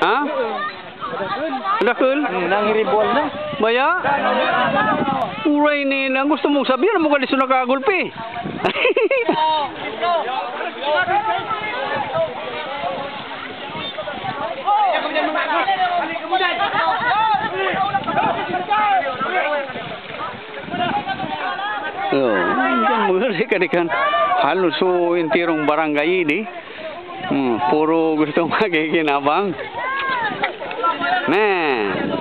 Ha? Dakil? Nangiribol na. Baya? Uray ni lang gusto mong sabihin mo kali sunod nakagulpi. Kan halos so intirong barangay ini. Puro gusto makikinabang. Nah.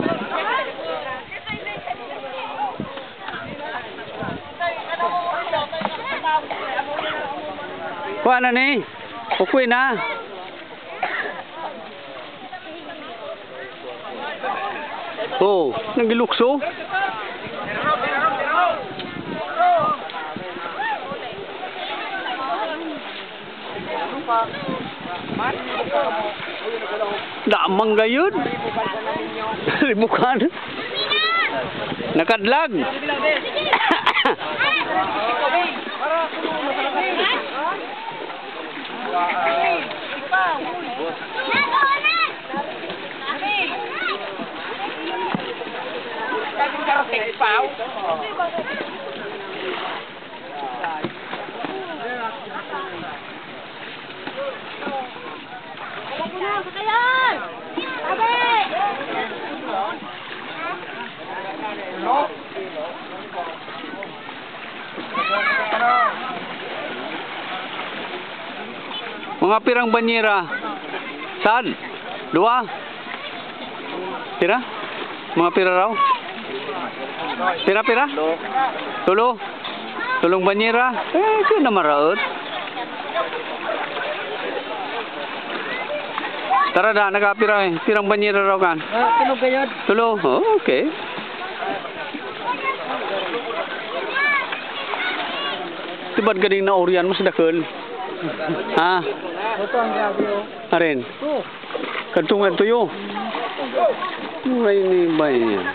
Kuha na ni. Okay na. Oh, nagilukso. Damang gayud. Libukan. Nakadlag. Mga pirang banyera. Saan? Dua? Pira? Mga pira raw? Pira? Tulo? Tulong banyera? Ito na maraot. Tara da, nagapira eh. Pirang banyera raw kan? Tulo gayod. Tulo? Oh, okay. Tibad ganing na orian mo sa dakil. Ha? Ito ang grabe o. Arin? Kantungan tuyo? May ba yan?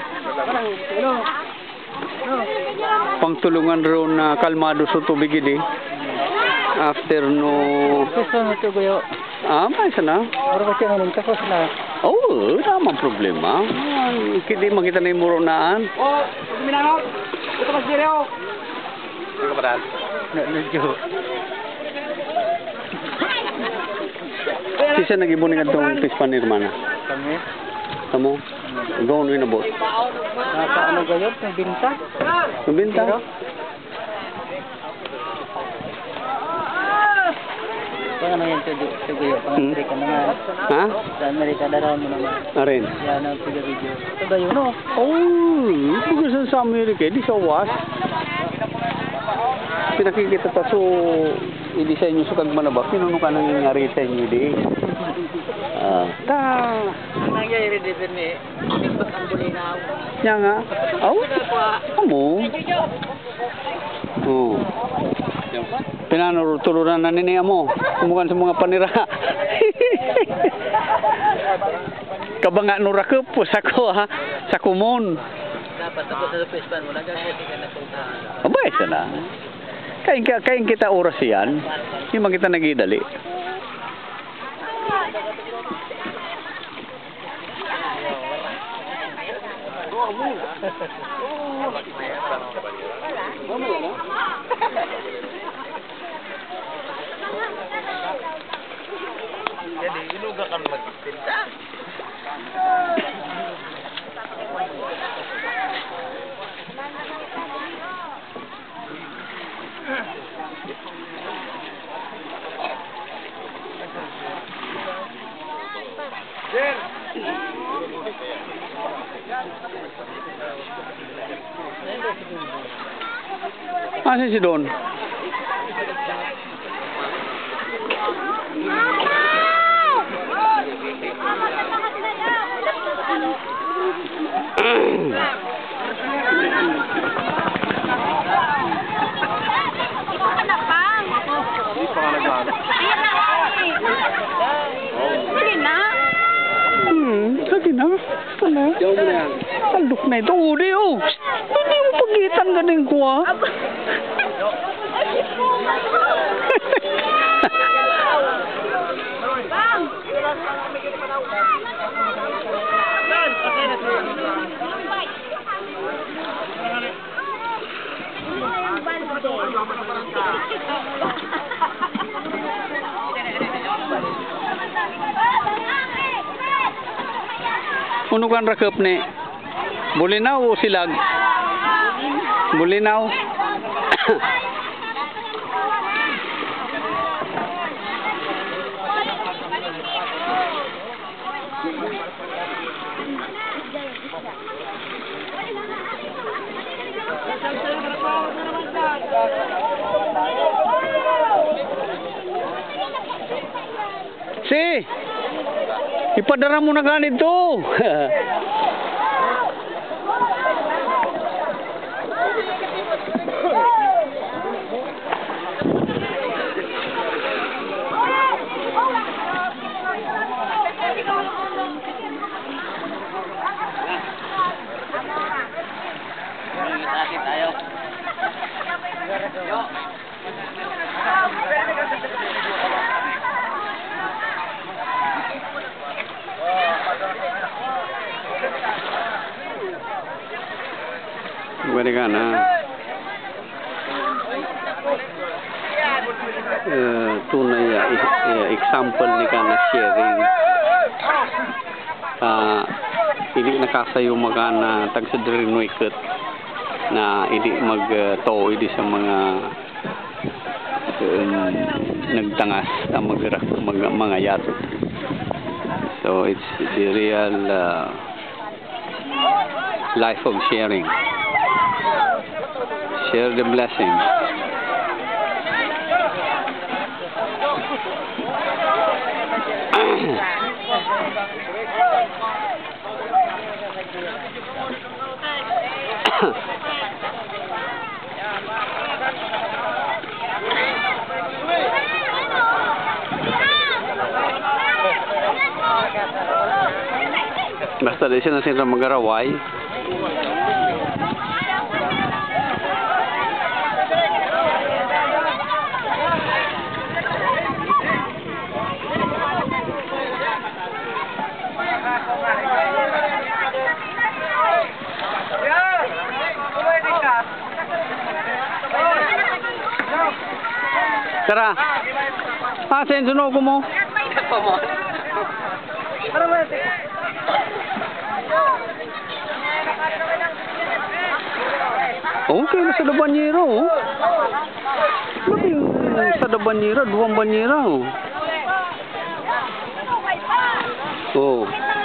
Pangtulungan ron na kalmado sa tubig ini. After no... Gusto na ito gayo. May sana. Pero kasi nung tapos na. Oo, namang problema. Hindi makita na yung muronaan. Oh, minano. Ito mas direo. Ano ka ba? Nadyo. Sisa nag-ibunin ka itong pispan ni Hermana? Kami? Kamu? Gawin mo yung nabot? Ano gayod? May binta? May binta? Kung ano yan sa gayo? Pang-Amerika naman. Ha? Sa Amerika daraw mo naman. Arin? Yan ang video. Ito gayo no? Oh, pag sa Amerika, di sa was. Pinakikita ta so i-design nyo sa kagmanaba, pinuno ka nangyayari sa inyo di. Ang nangyayari dito ni Nimbak ang bulinaw. Nya nga. Amo. Oh. Pinanurutuluran na nini mo. Kumukan sa mga panira. Kabanga nurakupos ako ha. Sa kumon. Dapat tapos sa pispan mo, nagagati ka na puntahan. Abay, sana. Kain kita oras yan. Hindi man kita nagidali. Jadi, inuga kan magtinda. Asan si Don? Lagi na. Taldok na ito. Udi, oh. Hindi yung pagitan ganing ko, ah. Bang! Unukan rakap ni. Bulinaw o silag? Bulinaw. Si, ipadara mo na ganito. Pwede ka na. Tunay example ni ka na sharing. Hindi nakasayo magana tagsadrino ikot na hindi magto idi sa mga nagtangas ang mga yato. So it's the real life of sharing. Share the blessing. Basta di siya na sila mag-araway. Tara. Sensuno ko mo. Okay, nasa da banyera, oh. Sa da banyera, 2 banyera, oh. Oh.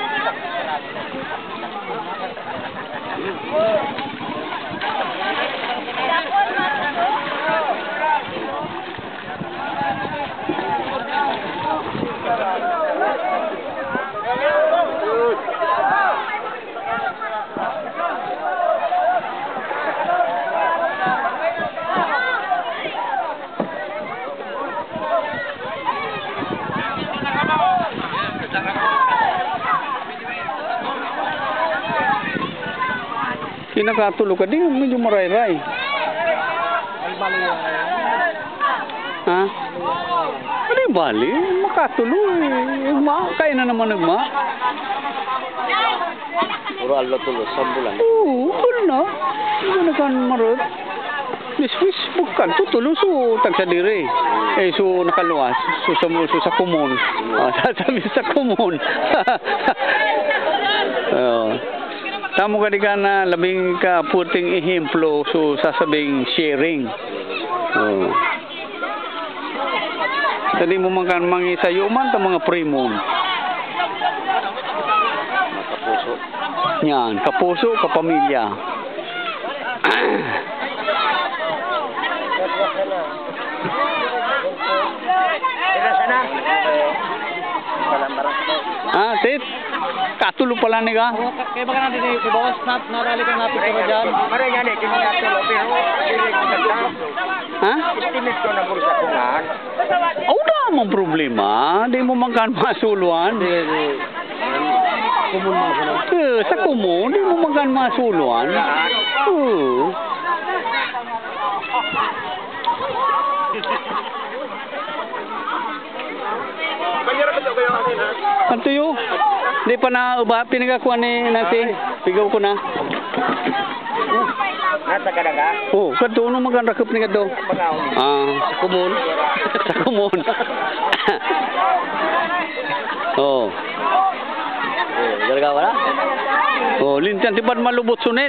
Kinakatulog ka din, medyo maray-ray. Ha? Ano yung bali? Makatulog eh. Kaya na naman nagma. Puro Allah tulos, sambulan. Oo, tulo na. Hindi na kan marot. Bis-bis, bukan. Tutulo so tagsadiri. So nakaluwas. So sa kumon. Sasabi sa kumon. Tamo ka di ka na labing ka puting ehemplo so sasabing sharing. Tadi mo man kan mangisayo man ta mga primon. Kapuso. Yan, kapuso, kapamilya. Tit. Katulo pala ni ka? Kaya baka natin si boss, narali ka napit ko dyan. Maray nga din, kinakatulo, pero ha? Itimit ko na po sa kungan. Wala mong problema. Di mo magkan masuluan. Kumun mo sila. Sa kumun, di mo magkan masuluan. Ano yun? Di pa na ba pinagakuha ni nasi? Pigaw ko na. Nasa ka na ka? Oh, kato nung magandrakap ni kato. Sa kumun. Sa kumun. Oh. Galaga wala? Oh, lintian tipad malubot sunit.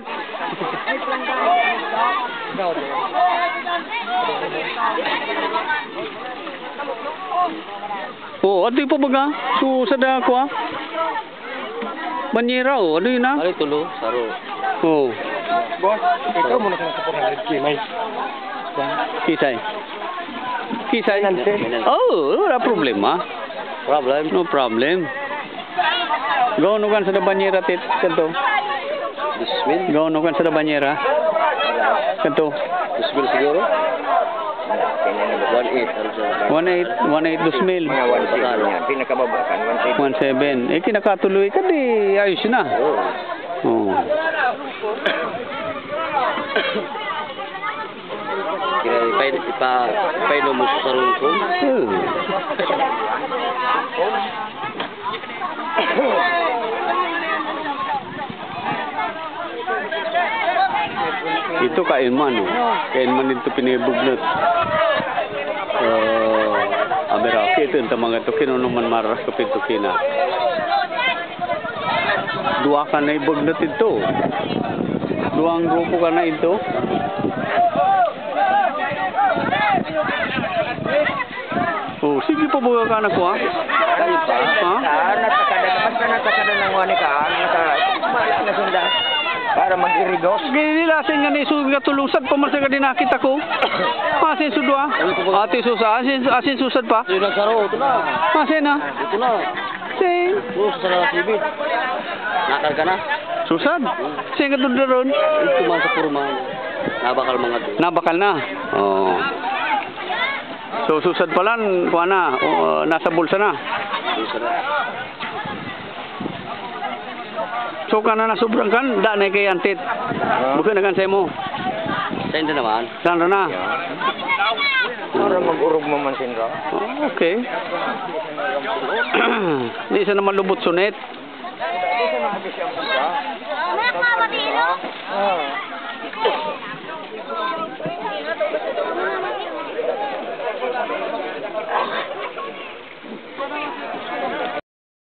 Oh, ato pa baga? So, sada ko ah. Banyera oh, ano yun ah? Balik tulo, saro. Oh, Boss, ikaw muna kang sa 400 kimay. kisay. Kisay? Oh, wala problema. Problem? No problem. Gawin kan sa banyera tit, kanto. Dismil? Gawin kan sa banyera. Kanto. Dismil siguro? 1.8. 1.8 2,000. Mga 1.6 yan. Pinakababa kan, 1.7. 1.7. Eh, kinakatuloy ka di. Ayos na. Oh. Kira ipainom mo sa sarong ko? Oh. Ito kainman oh. Kainman dito pinibugnot. Ameraki ito yung mga ito kinunuman maras kapito kina. Dua ka na ibugnot ito. Duang grupo ka na ito. Oh, sige po buka ka na ko ha. Kali pa. Ha? Natakada naman na natakada ng wani ka. Malak na sunda. Para mag-irigos. Ginilasin nga ni Sugga tulusad pa man sa dinakit ako. Asin sudwa. Ate susa, asin susad pa. Ito na saro, ito na. Asin na. Ito na. Sing. Ito sa sarang sibit. Nakarga na. Susad. Sing ka doon ron. Ito man sa kurma. Nabakal mga to. Nabakal na. Oh. So susad pa lang, kuha na. Nasa bulsa na. Ito na. So ka na sobrang kan, da na kay antit. Bukan na kan sa mo. Sa hindi naman. Saan na? Para mag-urog mo man sinra. Oh, okay. Di isa naman lubot sunit. Isa na mag-isang